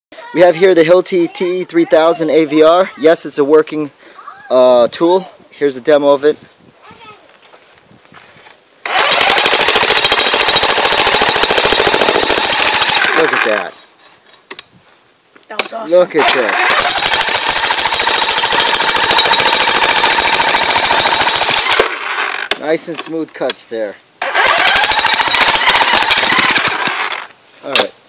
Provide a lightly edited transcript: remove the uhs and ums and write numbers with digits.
We have here the Hilti TE 3000 AVR. Yes, it's a working tool. Here's a demo of it. Look at that. That was awesome. Look at this. Nice and smooth cuts there. Alright.